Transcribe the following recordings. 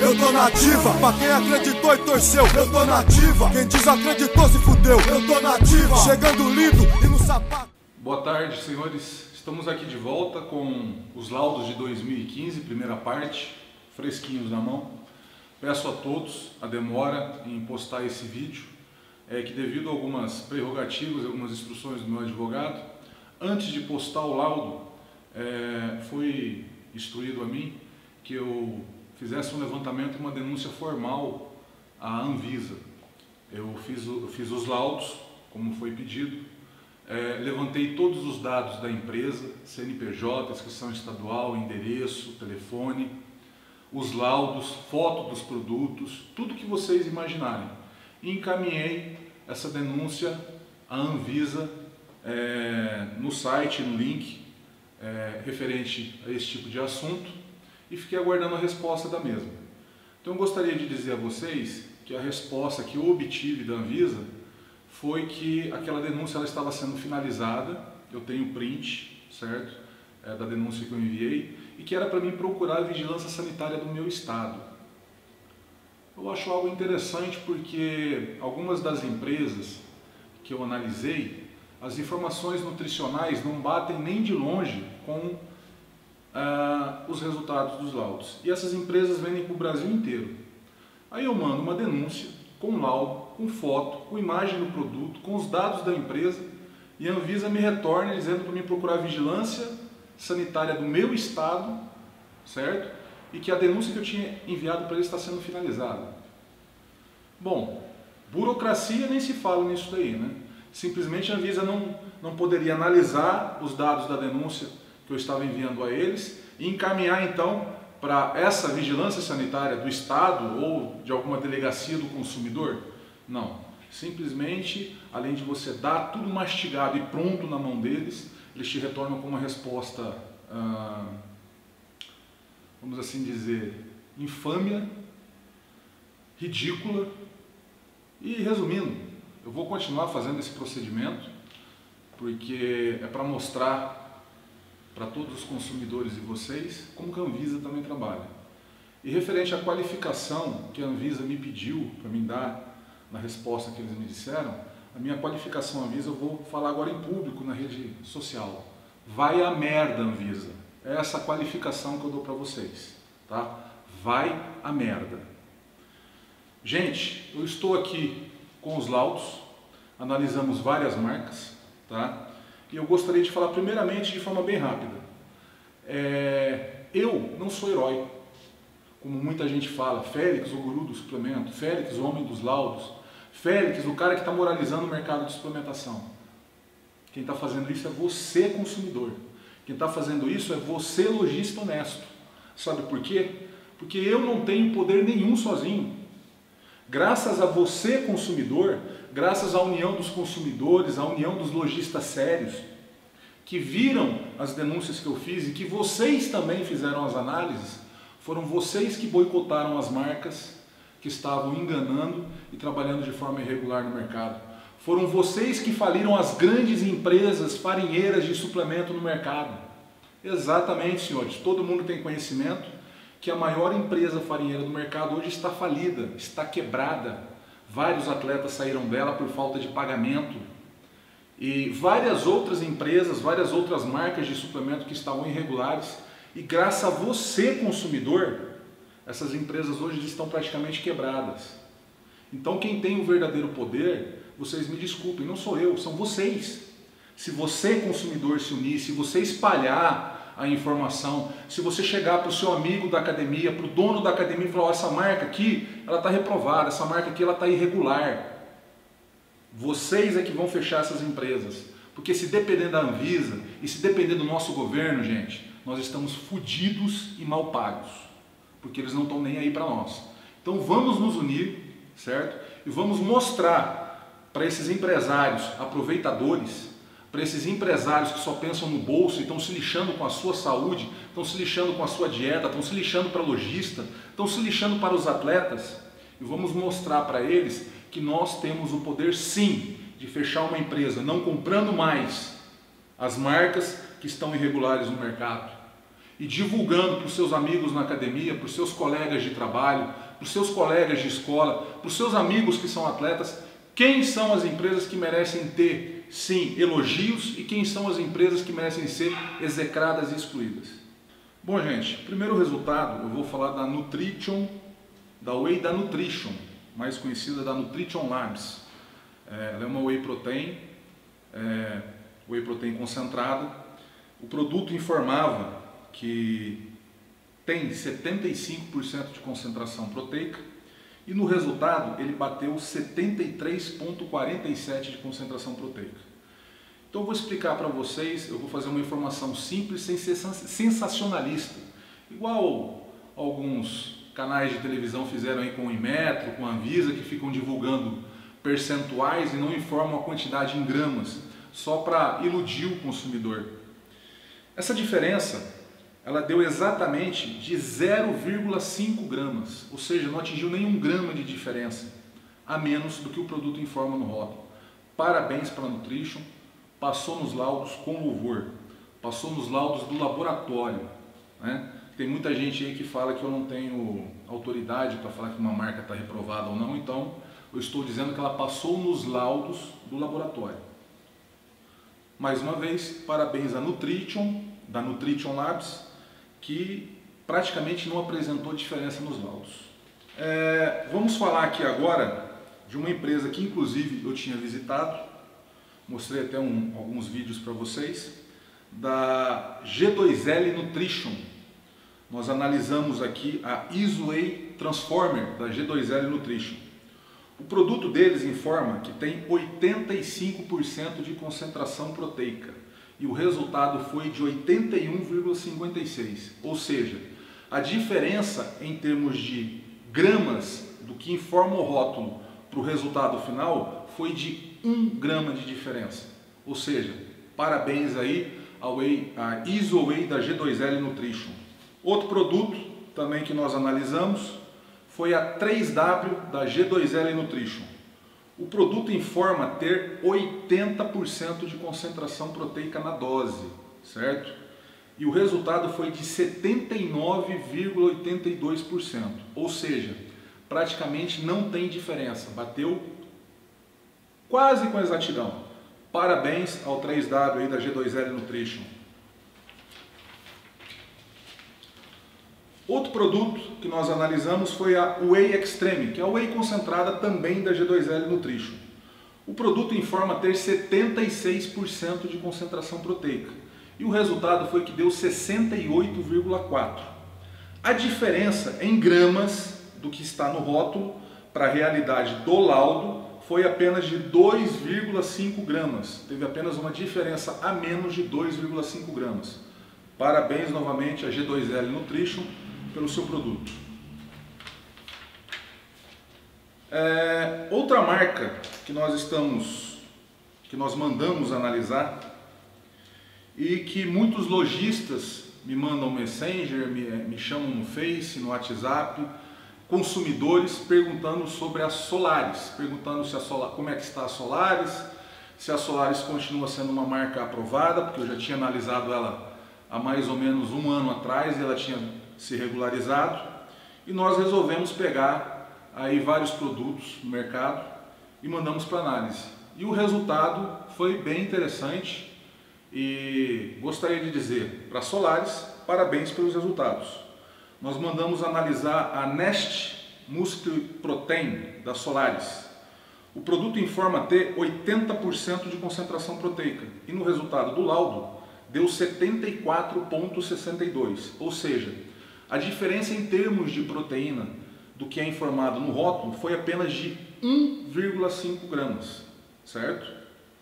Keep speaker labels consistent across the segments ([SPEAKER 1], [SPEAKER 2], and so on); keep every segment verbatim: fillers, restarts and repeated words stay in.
[SPEAKER 1] eu tô nativa. Pra quem acreditou e torceu, eu tô nativa. Quem desacreditou se fudeu, eu tô nativa. Chegando lindo e no sapato.
[SPEAKER 2] Boa tarde, senhores. Estamos aqui de volta com os laudos de dois mil e quinze, primeira parte, fresquinhos na mão. Peço a todos a demora em postar esse vídeo, é que devido a algumas prerrogativas, algumas instruções do meu advogado, antes de postar o laudo, é, foi instruído a mim que eu fizesse um levantamento e uma denúncia formal à Anvisa. Eu fiz, eu fiz os laudos, como foi pedido, é, levantei todos os dados da empresa, C N P J, inscrição estadual, endereço, telefone, os laudos, foto dos produtos, tudo que vocês imaginarem. E encaminhei essa denúncia à Anvisa é, no site, no link é, referente a esse tipo de assunto, e fiquei aguardando a resposta da mesma. Então eu gostaria de dizer a vocês que a resposta que eu obtive da Anvisa foi que aquela denúncia ela estava sendo finalizada, eu tenho print, certo, é, da denúncia que eu enviei, e que era para mim procurar a vigilância sanitária do meu estado. Eu acho algo interessante porque algumas das empresas que eu analisei, as informações nutricionais não batem nem de longe com ah, os resultados dos laudos. E essas empresas vendem para o Brasil inteiro. Aí eu mando uma denúncia com laudo, com foto, com imagem do produto, com os dados da empresa, e a Anvisa me retorna dizendo para mim procurar a vigilância sanitária do meu estado, certo? E que a denúncia que eu tinha enviado para eles está sendo finalizada. Bom, burocracia nem se fala nisso daí, né? Simplesmente a Anvisa não, não poderia analisar os dados da denúncia que eu estava enviando a eles e encaminhar então para essa vigilância sanitária do estado ou de alguma delegacia do consumidor? Não. Simplesmente, além de você dar tudo mastigado e pronto na mão deles, eles te retornam com uma resposta, ah, vamos assim dizer, infâmia, ridícula. E resumindo, eu vou continuar fazendo esse procedimento porque é para mostrar para todos os consumidores e vocês como que a Anvisa também trabalha. E referente à qualificação que a Anvisa me pediu para me dar na resposta que eles me disseram, a minha qualificação Anvisa eu vou falar agora em público na rede social. Vai a merda, Anvisa. É essa a qualificação que eu dou para vocês, tá? Vai a merda. Gente, eu estou aqui com os laudos, analisamos várias marcas, tá? E eu gostaria de falar primeiramente de forma bem rápida. É, eu não sou herói, como muita gente fala, Félix, o guru do suplemento, Félix, o homem dos laudos, Félix, o cara que está moralizando o mercado de suplementação. Quem está fazendo isso é você, consumidor. Quem está fazendo isso é você, lojista honesto. Sabe por quê? Porque eu não tenho poder nenhum sozinho. Graças a você, consumidor, graças à união dos consumidores, à união dos lojistas sérios, que viram as denúncias que eu fiz e que vocês também fizeram as análises, foram vocês que boicotaram as marcas que estavam enganando e trabalhando de forma irregular no mercado. Foram vocês que faliram as grandes empresas farinheiras de suplemento no mercado. Exatamente, senhores. Todo mundo tem conhecimento que a maior empresa farinheira do mercado hoje está falida, está quebrada. Vários atletas saíram dela por falta de pagamento. E várias outras empresas, várias outras marcas de suplemento que estavam irregulares. E graças a você, consumidor, essas empresas hoje estão praticamente quebradas. Então quem tem o verdadeiro poder, vocês me desculpem, não sou eu, são vocês. Se você, consumidor, se unir, se você espalhar a informação, se você chegar para o seu amigo da academia, para o dono da academia e falar, oh, essa marca aqui, ela está reprovada, essa marca aqui, ela está irregular. Vocês é que vão fechar essas empresas. Porque se depender da Anvisa e se depender do nosso governo, gente, nós estamos fodidos e mal pagos. Porque eles não estão nem aí para nós. Então vamos nos unir, certo? E vamos mostrar para esses empresários aproveitadores, para esses empresários que só pensam no bolso e estão se lixando com a sua saúde, estão se lixando com a sua dieta, estão se lixando para lojista, estão se lixando para os atletas, e vamos mostrar para eles que nós temos o poder sim de fechar uma empresa não comprando mais as marcas que estão irregulares no mercado e divulgando para os seus amigos na academia, para os seus colegas de trabalho, para os seus colegas de escola, para os seus amigos que são atletas, quem são as empresas que merecem ter, sim, elogios e quem são as empresas que merecem ser execradas e excluídas. Bom, gente, primeiro resultado eu vou falar da Nutrition, da Whey da Nutrition, mais conhecida da Nutrition Labs. É, ela é uma Whey Protein, é, Whey Protein concentrada. O produto informava que tem setenta e cinco por cento de concentração proteica e no resultado ele bateu setenta e três vírgula quarenta e sete por cento de concentração proteica. Então eu vou explicar para vocês, eu vou fazer uma informação simples sem ser sensacionalista, igual alguns canais de televisão fizeram aí com o Inmetro, com a Anvisa, que ficam divulgando percentuais e não informam a quantidade em gramas, só para iludir o consumidor. Essa diferença ela deu exatamente de zero vírgula cinco gramas, ou seja, não atingiu nenhum grama de diferença, a menos do que o produto informa no rótulo. Parabéns para a Nutrition, passou nos laudos com louvor, passou nos laudos do laboratório, né? Tem muita gente aí que fala que eu não tenho autoridade para falar que uma marca está reprovada ou não, então eu estou dizendo que ela passou nos laudos do laboratório. Mais uma vez, parabéns à Nutrition, da Nutrition Labs, que praticamente não apresentou diferença nos laudos. É, vamos falar aqui agora de uma empresa que inclusive eu tinha visitado, mostrei até um, alguns vídeos para vocês, da G dois L Nutrition. Nós analisamos aqui a ISO-Whey Transformer da G dois L Nutrition. O produto deles informa que tem oitenta e cinco por cento de concentração proteica e o resultado foi de oitenta e um vírgula cinquenta e seis, ou seja, a diferença em termos de gramas do que informa o rótulo para o resultado final foi de um grama de diferença. Ou seja, parabéns aí ao Whey, a ISO-Whey da G dois L Nutrition. Outro produto também que nós analisamos foi a três W da G dois L Nutrition. O produto informa ter oitenta por cento de concentração proteica na dose, certo? E o resultado foi de setenta e nove vírgula oitenta e dois por cento, ou seja, praticamente não tem diferença, bateu quase com exatidão. Parabéns ao três W aí da G dois L Nutrition. Outro produto que nós analisamos foi a Whey Extreme, que é a Whey concentrada também da G dois L Nutrition. O produto informa ter setenta e seis por cento de concentração proteica e o resultado foi que deu sessenta e oito vírgula quatro. A diferença em gramas do que está no rótulo para a realidade do laudo foi apenas de dois vírgula cinco gramas. Teve apenas uma diferença a menos de dois vírgula cinco gramas. Parabéns novamente à G dois L Nutrition pelo seu produto. É, outra marca que nós estamos, que nós mandamos analisar e que muitos lojistas me mandam no Messenger, me, me chamam no Face, no WhatsApp, consumidores perguntando sobre a Solaris, perguntando se a Solar, como é que está a Solaris, se a Solaris continua sendo uma marca aprovada, porque eu já tinha analisado ela há mais ou menos um ano atrás e ela tinha se regularizado, e nós resolvemos pegar aí vários produtos no mercado e mandamos para análise. E o resultado foi bem interessante e gostaria de dizer para a Solaris, parabéns pelos resultados. Nós mandamos analisar a Nest Muscle Protein da Solaris. O produto informa ter oitenta por cento de concentração proteica e no resultado do laudo deu setenta e quatro vírgula sessenta e dois, ou seja, a diferença em termos de proteína do que é informado no rótulo foi apenas de um vírgula cinco gramas, certo?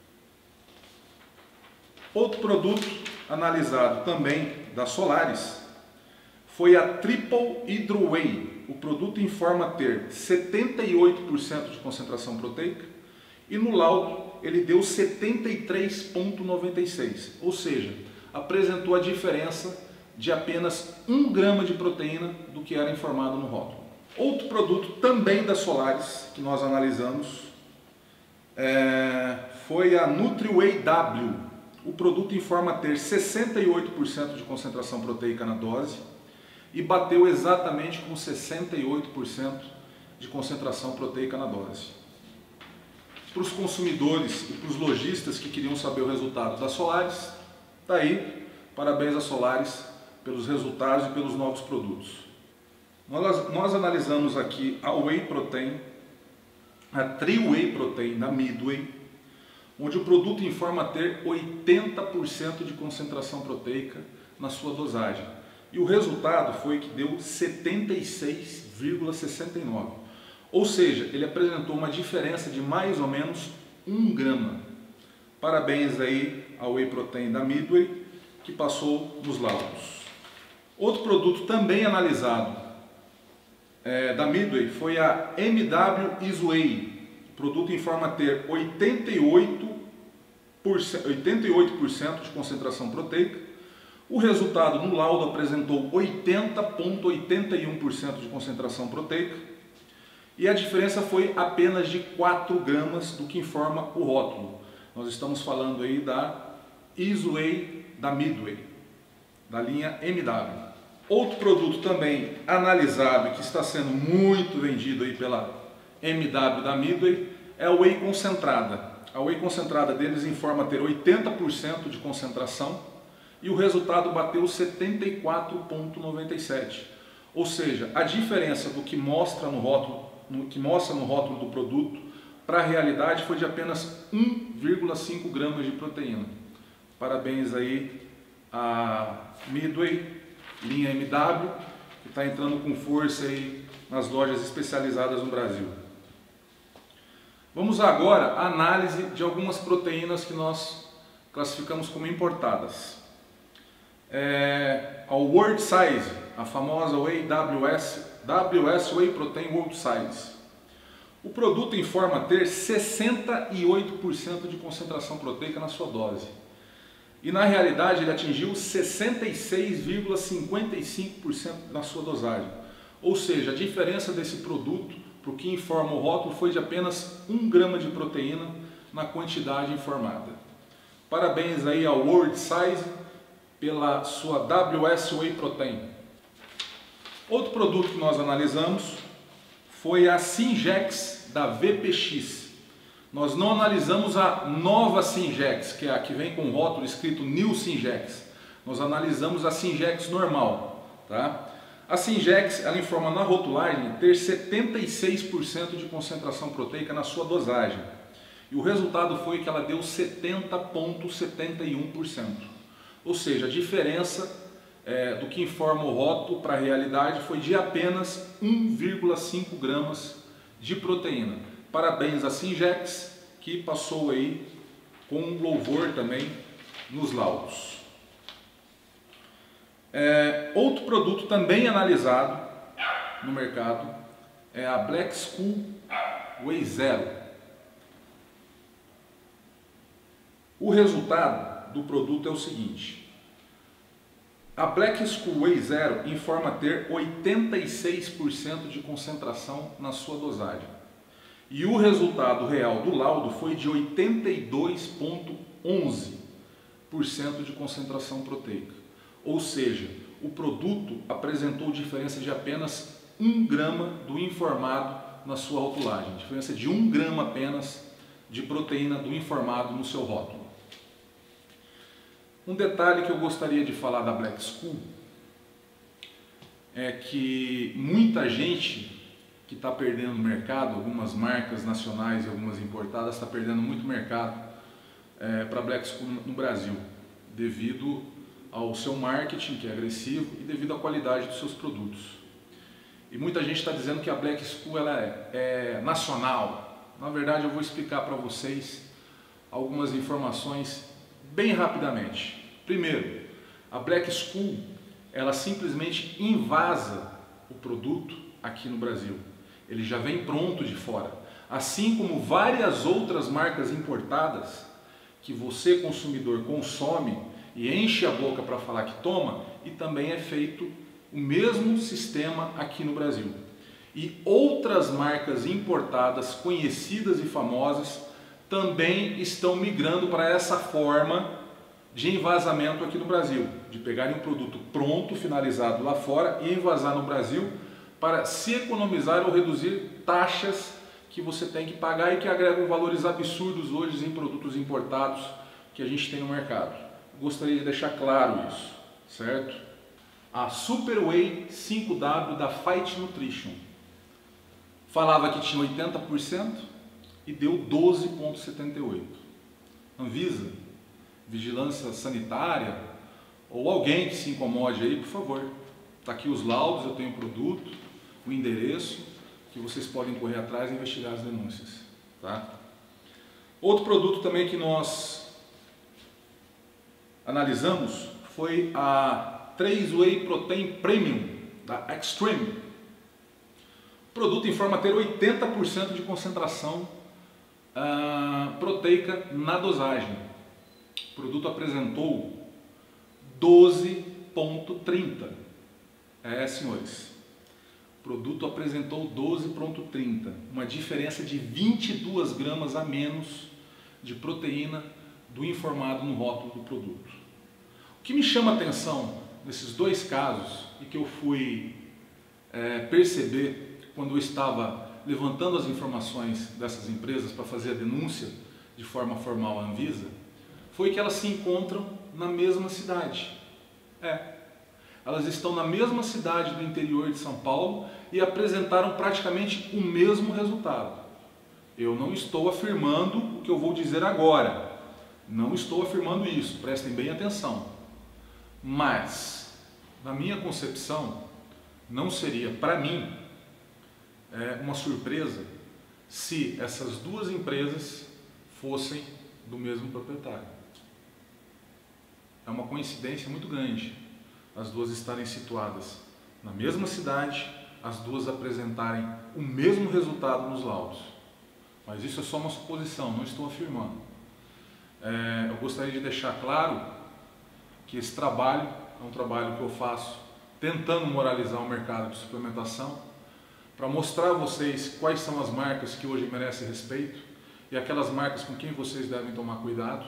[SPEAKER 2] Outro produto analisado também da Solaris foi a Triple Hydro Whey. O produto informa ter setenta e oito por cento de concentração proteica e no laudo ele deu setenta e três vírgula noventa e seis, ou seja, apresentou a diferença de apenas um grama de proteína do que era informado no rótulo. Outro produto também da Solaris que nós analisamos é, foi a NutriWhey W. o produto informa ter sessenta e oito por cento de concentração proteica na dose e bateu exatamente com sessenta e oito por cento de concentração proteica na dose. Para os consumidores e para os lojistas que queriam saber o resultado da Solaris, tá aí, parabéns a Solaris pelos resultados e pelos novos produtos. Nós, nós analisamos aqui a Whey Protein, a Trio Whey Protein da Midway, onde o produto informa ter oitenta por cento de concentração proteica na sua dosagem. E o resultado foi que deu setenta e seis vírgula sessenta e nove. Ou seja, ele apresentou uma diferença de mais ou menos um grama. Parabéns aí ao Whey Protein da Midway, que passou nos laudos. Outro produto também analisado é, da Midway foi a M W Isway. O produto informa ter oitenta e oito por cento de concentração proteica. O resultado no laudo apresentou oitenta vírgula oitenta e um por cento de concentração proteica e a diferença foi apenas de quatro gramas do que informa o rótulo. Nós estamos falando aí da Isway da Midway, da linha M W. Outro produto também analisado e que está sendo muito vendido aí pela M W da Midway é a Whey concentrada. A Whey concentrada deles informa ter oitenta por cento de concentração e o resultado bateu setenta e quatro vírgula noventa e sete. Ou seja, a diferença do que mostra no rótulo, no que mostra no rótulo do produto para a realidade foi de apenas um vírgula cinco gramas de proteína. Parabéns aí a Midway, linha M W, que está entrando com força aí nas lojas especializadas no Brasil. Vamos agora à análise de algumas proteínas que nós classificamos como importadas. É, a World Size, a famosa Whey W S, W S Whey Protein World Size. O produto informa ter sessenta e oito por cento de concentração proteica na sua dose. E na realidade ele atingiu sessenta e seis vírgula cinquenta e cinco por cento na sua dosagem. Ou seja, a diferença desse produto para o que informa o rótulo foi de apenas um grama de proteína na quantidade informada. Parabéns aí ao World Size pela sua W S Whey Protein. Outro produto que nós analisamos foi a Singex da V P X. Nós não analisamos a nova Singex, que é a que vem com o rótulo escrito New Singex. Nós analisamos a Singex normal, tá? A Singex, ela informa na rotulagem ter setenta e seis por cento de concentração proteica na sua dosagem. E o resultado foi que ela deu setenta vírgula setenta e um por cento. Ou seja, a diferença é, do que informa o rótulo para a realidade foi de apenas um vírgula cinco gramas de proteína. Parabéns a Singex, que passou aí com louvor também nos laudos. É, outro produto também analisado no mercado é a Black School Whey Zero. O resultado do produto é o seguinte: a Black School Whey Zero informa ter oitenta e seis por cento de concentração na sua dosagem. E o resultado real do laudo foi de oitenta e dois vírgula onze por cento de concentração proteica. Ou seja, o produto apresentou diferença de apenas um grama do informado na sua rotulagem. Diferença de um grama apenas de proteína do informado no seu rótulo. Um detalhe que eu gostaria de falar da Black School é que muita gente que está perdendo mercado, algumas marcas nacionais e algumas importadas, está perdendo muito mercado é, para a Black School no Brasil, devido ao seu marketing, que é agressivo, e devido à qualidade dos seus produtos. E muita gente está dizendo que a Black School ela é, é nacional. Na verdade, eu vou explicar para vocês algumas informações bem rapidamente. Primeiro, a Black School ela simplesmente invasa o produto aqui no Brasil. Ele já vem pronto de fora. Assim como várias outras marcas importadas que você, consumidor, consome e enche a boca para falar que toma, e também é feito o mesmo sistema aqui no Brasil. E outras marcas importadas, conhecidas e famosas, também estão migrando para essa forma de envasamento aqui no Brasil, de pegarem um produto pronto, finalizado lá fora e envasar no Brasil para se economizar ou reduzir taxas que você tem que pagar e que agregam valores absurdos hoje em produtos importados que a gente tem no mercado. Gostaria de deixar claro isso, certo? A Super Whey cinco W da Fight Nutrition falava que tinha oitenta por cento e deu doze vírgula setenta e oito por cento. Anvisa, Vigilância Sanitária ou alguém que se incomode aí, por favor. Está aqui os laudos, eu tenho o produto, o endereço, que vocês podem correr atrás e investigar as denúncias. Tá? Outro produto também que nós analisamos foi a três Whey Protein Premium da Extreme. O produto informa ter oitenta por cento de concentração uh, proteica na dosagem. O produto apresentou doze vírgula trinta. É, senhores. O produto apresentou doze vírgula trinta, uma diferença de vinte e duas gramas a menos de proteína do informado no rótulo do produto. O que me chama a atenção nesses dois casos e que eu fui é, perceber quando eu estava levantando as informações dessas empresas para fazer a denúncia de forma formal à Anvisa, foi que elas se encontram na mesma cidade. É. Elas estão na mesma cidade do interior de São Paulo e apresentaram praticamente o mesmo resultado. Eu não estou afirmando o que eu vou dizer agora. Não estou afirmando isso, prestem bem atenção. Mas, na minha concepção, não seria, para mim, é, uma surpresa se essas duas empresas fossem do mesmo proprietário. É uma coincidência muito grande as duas estarem situadas na mesma cidade, as duas apresentarem o mesmo resultado nos laudos. Mas isso é só uma suposição, não estou afirmando. É, eu gostaria de deixar claro que esse trabalho é um trabalho que eu faço tentando moralizar o mercado de suplementação, para mostrar a vocês quais são as marcas que hoje merecem respeito e aquelas marcas com quem vocês devem tomar cuidado.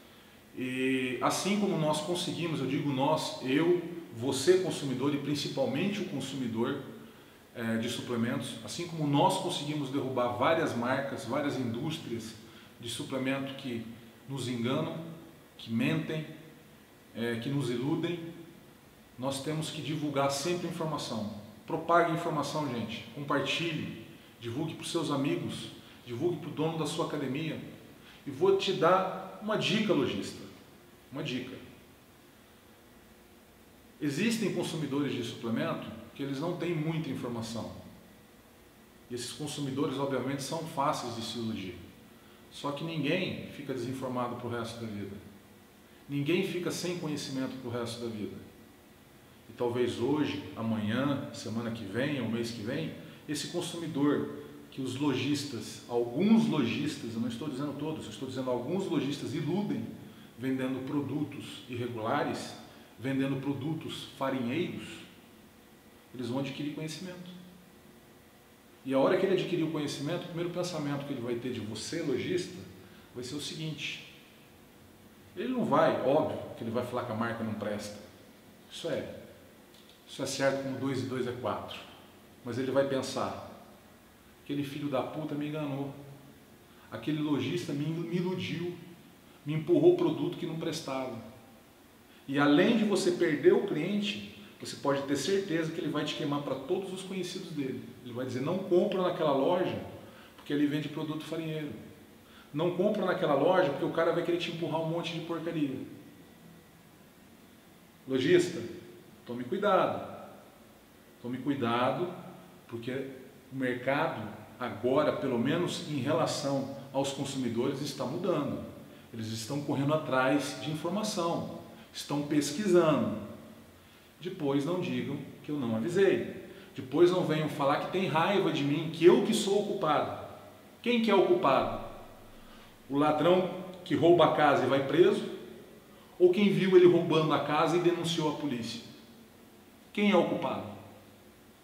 [SPEAKER 2] E assim como nós conseguimos, eu digo nós, eu, você consumidor e principalmente o consumidor é, de suplementos, assim como nós conseguimos derrubar várias marcas, várias indústrias de suplemento que nos enganam, que mentem, é, que nos iludem, nós temos que divulgar sempre informação. Propague informação, gente. Compartilhe, divulgue para os seus amigos, divulgue para o dono da sua academia. E vou te dar uma dica, lojista. Uma dica. Existem consumidores de suplemento que eles não têm muita informação. E esses consumidores, obviamente, são fáceis de se iludir. Só que ninguém fica desinformado para o resto da vida. Ninguém fica sem conhecimento para o resto da vida. E talvez hoje, amanhã, semana que vem, ou mês que vem, esse consumidor que os lojistas, alguns lojistas, eu não estou dizendo todos, eu estou dizendo alguns lojistas iludem vendendo produtos irregulares, vendendo produtos farinheiros, eles vão adquirir conhecimento. E a hora que ele adquirir o conhecimento, o primeiro pensamento que ele vai ter de você, lojista, vai ser o seguinte: ele não vai, óbvio, que ele vai falar que a marca não presta. Isso é, isso é certo como dois e dois é quatro. Mas ele vai pensar: aquele filho da puta me enganou, aquele lojista me, me iludiu, me empurrou o produto que não prestava. E além de você perder o cliente, você pode ter certeza que ele vai te queimar para todos os conhecidos dele. Ele vai dizer: não compra naquela loja porque ele vende produto farinheiro. Não compra naquela loja porque o cara vai querer te empurrar um monte de porcaria. Lojista, tome cuidado. Tome cuidado, porque o mercado agora, pelo menos em relação aos consumidores, está mudando. Eles estão correndo atrás de informação, estão pesquisando. Depois não digam que eu não avisei. Depois não venham falar que tem raiva de mim, que eu que sou o culpado. Quem que é o culpado? O ladrão que rouba a casa e vai preso? Ou quem viu ele roubando a casa e denunciou a polícia? Quem é o culpado?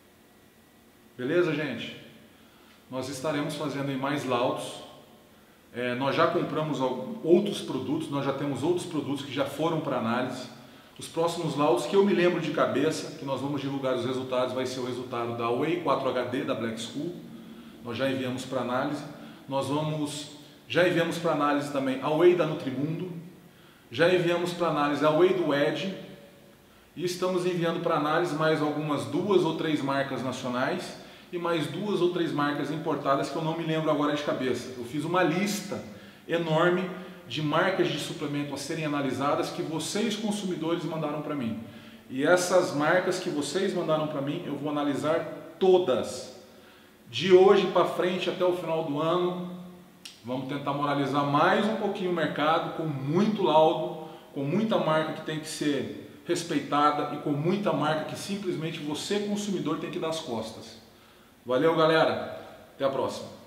[SPEAKER 2] Beleza, gente? Nós estaremos fazendo aí mais laudos É, nós já compramos outros produtos, nós já temos outros produtos que já foram para análise. Os próximos laudos que eu me lembro de cabeça, que nós vamos divulgar os resultados, vai ser o resultado da Whey quatro H D da Black School. Nós já enviamos para análise. Nós vamos, já enviamos para análise também a Whey da Nutrimundo. Já enviamos para análise a Whey do Ed. E estamos enviando para análise mais algumas duas ou três marcas nacionais e mais duas ou três marcas importadas que eu não me lembro agora de cabeça. Eu fiz uma lista enorme de marcas de suplemento a serem analisadas que vocês consumidores mandaram para mim. E essas marcas que vocês mandaram para mim, eu vou analisar todas. De hoje para frente até o final do ano, vamos tentar moralizar mais um pouquinho o mercado com muito laudo, com muita marca que tem que ser respeitada e com muita marca que simplesmente você consumidor tem que dar as costas. Valeu, galera. Até a próxima.